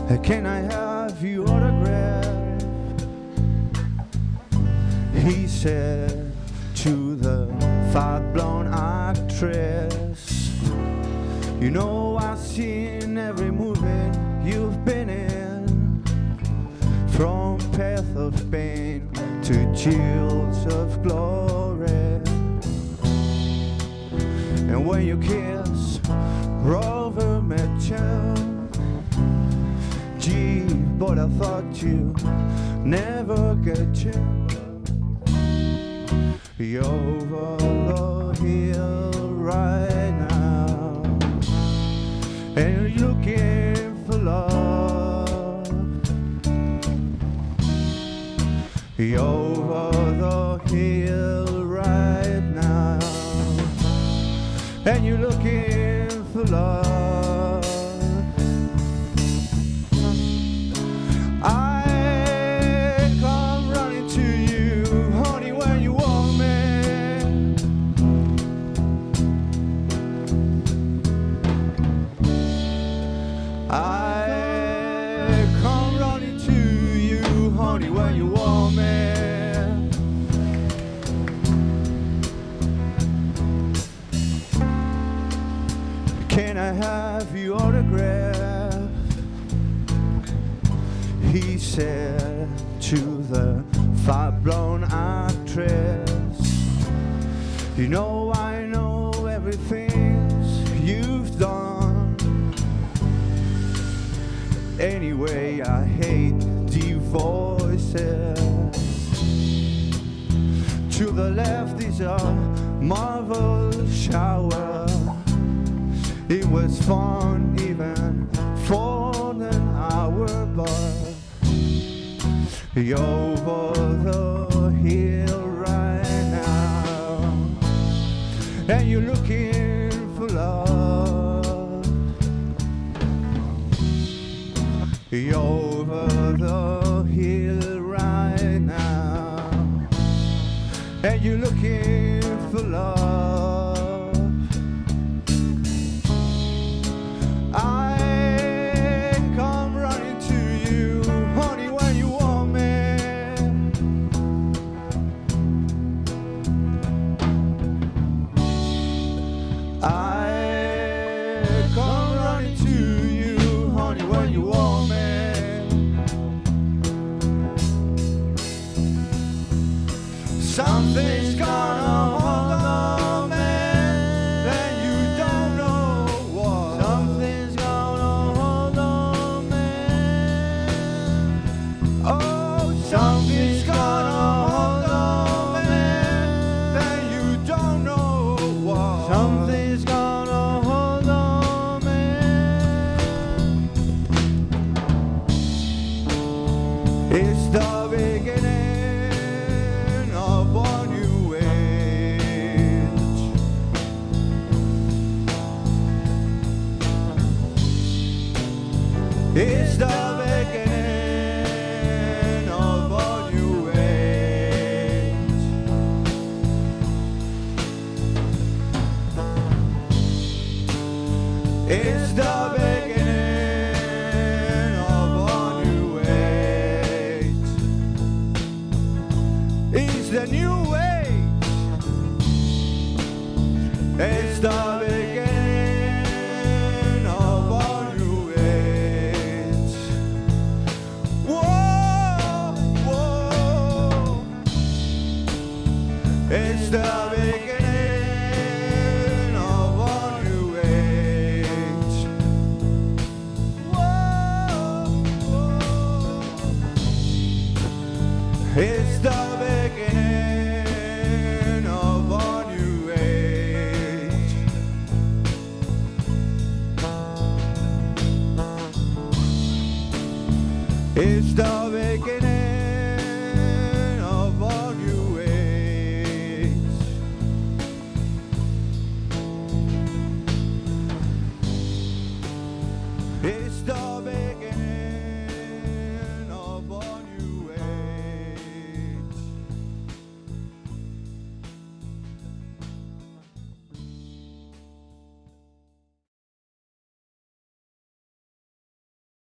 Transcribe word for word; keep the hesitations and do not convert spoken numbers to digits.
Can I have your autograph? He said to the fat-blown actress, you know I've seen every movie you've been in, from Path of Pain to Jewels of Glory. And when you kiss Rover Mitchell, gee, but I thought you never get you. You're over the hill right now, and you're looking for love. You're over the hill right now, and you're looking for love. I come running to you, honey, when you want me. I come running to you, honey, when you want me. Can I have your autograph? He said to the fat-blown actress, you know I know everything you've done. Anyway, I hate divorces. To the left is a marvel shower. It was fun even for an hour, but you're over the hill right now, and you're looking for love. You're over the hill right now, and you're looking for love. I come running to you, honey, when you want me. I come running to you, honey, when you want me. Something's gonna hold on, man, and you don't know what. Something's gonna hold on, man. Oh, something's gonna hold on, man, and you don't know what. Something's gonna hold on, man. It's the beginning of a new age. It's the beginning of a new age. It's the beginning of a new age. It's the new age. It's the beginning of a new age. Whoa, whoa. It's the beginning of a new age. Whoa, whoa. It's the beginning of a new age. It's the beginning of a new age. It's the